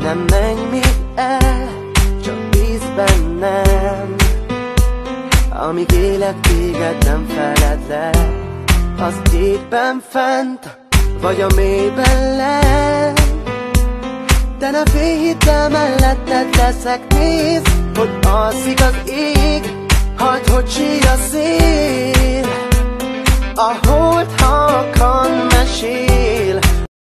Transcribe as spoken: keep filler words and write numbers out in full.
Nem menj még el, csak bízz bennem. Amíg élek, téged nem feledlek. Az égben fent, vagy a mélyben lent. De ne félj, hidd el, melletted leszek, nézd, hogy alszik az ég.